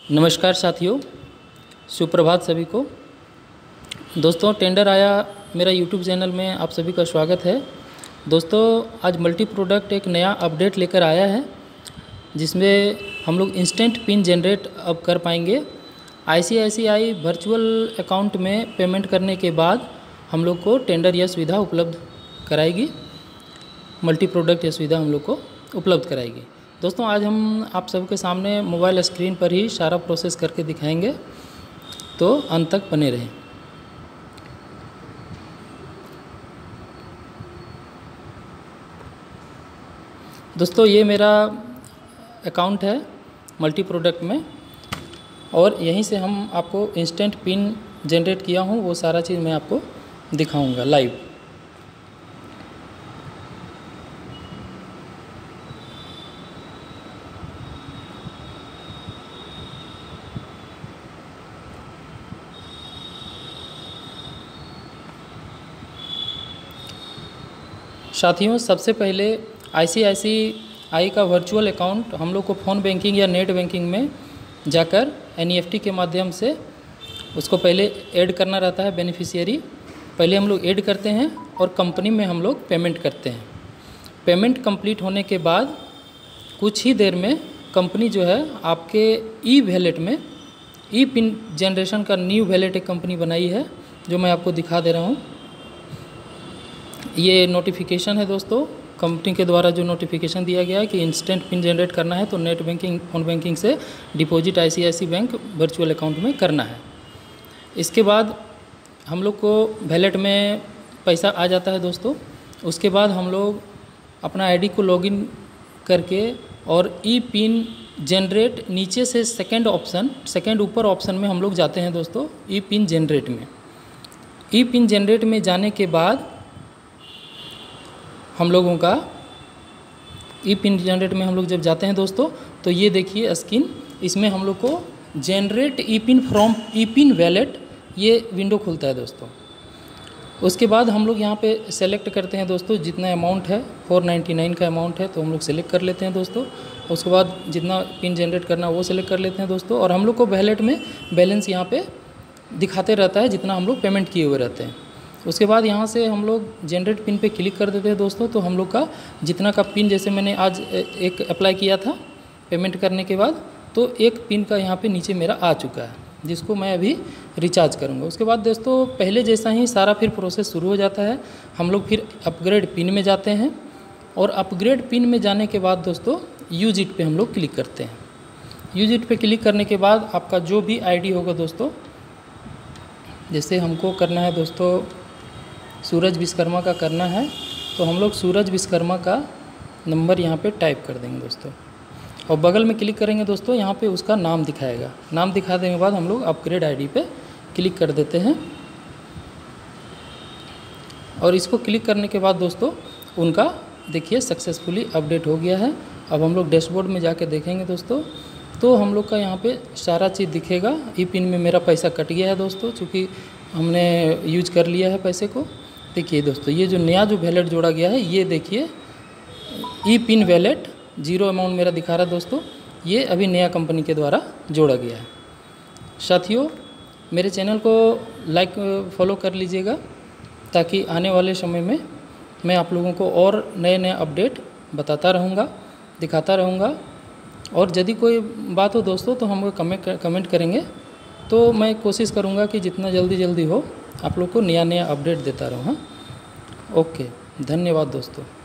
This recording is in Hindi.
नमस्कार साथियों, सुप्रभात सभी को। दोस्तों, टेंडर आया मेरा यूट्यूब चैनल में आप सभी का स्वागत है। दोस्तों, आज मल्टी प्रोडक्ट एक नया अपडेट लेकर आया है जिसमें हम लोग इंस्टेंट पिन जनरेट अब कर पाएंगे। आईसीआईसीआई वर्चुअल अकाउंट में पेमेंट करने के बाद हम लोग को टेंडर यह सुविधा उपलब्ध कराएगी। मल्टी प्रोडक्ट यह सुविधा हम लोग को उपलब्ध कराएगी। दोस्तों, आज हम आप सबके सामने मोबाइल स्क्रीन पर ही सारा प्रोसेस करके दिखाएंगे, तो अंत तक बने रहें। दोस्तों, ये मेरा अकाउंट है मल्टी प्रोडक्ट में और यहीं से हम आपको इंस्टेंट पिन जनरेट किया हूँ वो सारा चीज़ मैं आपको दिखाऊंगा लाइव। साथियों, सबसे पहले आईसीआईसीआई का वर्चुअल अकाउंट हम लोग को फ़ोन बैंकिंग या नेट बैंकिंग में जाकर एनईएफटी के माध्यम से उसको पहले ऐड करना रहता है। बेनिफिशियरी पहले हम लोग ऐड करते हैं और कंपनी में हम लोग पेमेंट करते हैं। पेमेंट कंप्लीट होने के बाद कुछ ही देर में कंपनी जो है आपके ई वैलेट में ई पिन जनरेशन का न्यू वैलेट एक कंपनी बनाई है जो मैं आपको दिखा दे रहा हूँ। ये नोटिफिकेशन है दोस्तों, कंपनी के द्वारा जो नोटिफिकेशन दिया गया है कि इंस्टेंट पिन जनरेट करना है तो नेट बैंकिंग फ़ोन बैंकिंग से deposit ICICI bank virtual account में करना है। इसके बाद हम लोग को वैलेट में पैसा आ जाता है दोस्तों। उसके बाद हम लोग अपना आईडी को लॉगिन करके और ई पिन जनरेट नीचे से सेकंड ऊपर ऑप्शन में हम लोग जाते हैं दोस्तों। ई पिन जनरेट में जाने के बाद हम लोगों का ई पिन जनरेट में हम लोग जब जाते हैं दोस्तों, तो ये देखिए स्क्रीन, इसमें हम लोग को generate e pin from e pin wallet ये विंडो खुलता है दोस्तों। उसके बाद हम लोग यहाँ पे सेलेक्ट करते हैं दोस्तों, जितना अमाउंट है 499 का अमाउंट है तो हम लोग सेलेक्ट कर लेते हैं दोस्तों। उसके बाद जितना पिन जनरेट करना वो सेलेक्ट कर लेते हैं दोस्तों और हम लोग को वैलेट में बैलेंस यहाँ पे दिखाते रहता है जितना हम लोग पेमेंट किए हुए रहते हैं। उसके बाद यहाँ से हम लोग जनरेट पिन पे क्लिक कर देते हैं दोस्तों। तो हम लोग का जितना का पिन, जैसे मैंने आज एक अप्लाई किया था पेमेंट करने के बाद, तो एक पिन का यहाँ पे नीचे मेरा आ चुका है जिसको मैं अभी रिचार्ज करूँगा। उसके बाद दोस्तों पहले जैसा ही सारा फिर प्रोसेस शुरू हो जाता है। हम लोग फिर अपग्रेड पिन में जाते हैं और अपग्रेड पिन में जाने के बाद दोस्तों यूज इट पे हम लोग क्लिक करते हैं। यूज इट पे क्लिक करने के बाद आपका जो भी आईडी होगा दोस्तों, जैसे हमको करना है दोस्तों सूरज विश्वकर्मा का करना है, तो हम लोग सूरज विश्वकर्मा का नंबर यहाँ पे टाइप कर देंगे दोस्तों और बगल में क्लिक करेंगे दोस्तों। यहाँ पे उसका नाम दिखाएगा। नाम दिखा देने के बाद हम लोग अपग्रेड आईडी पे क्लिक कर देते हैं और इसको क्लिक करने के बाद दोस्तों उनका देखिए सक्सेसफुली अपडेट हो गया है। अब हम लोग डैशबोर्ड में जाके देखेंगे दोस्तों, तो हम लोग का यहाँ पे सारा चीज़ दिखेगा। ई पिन में मेरा पैसा कट गया है दोस्तों, चूँकि हमने यूज कर लिया है पैसे को। देखिए दोस्तों, ये जो नया जो वैलेट जोड़ा गया है, ये देखिए ई पिन वैलेट 0 अमाउंट मेरा दिखा रहा है दोस्तों। ये अभी नया कंपनी के द्वारा जोड़ा गया है। साथियों, मेरे चैनल को लाइक फॉलो कर लीजिएगा ताकि आने वाले समय में मैं आप लोगों को और नए नए अपडेट बताता रहूँगा, दिखाता रहूँगा। और यदि कोई बात हो दोस्तों तो हम कमेंट करेंगे, तो मैं कोशिश करूँगा कि जितना जल्दी हो आप लोग को नया अपडेट देता रहूँ। हाँ, ओके, धन्यवाद दोस्तों।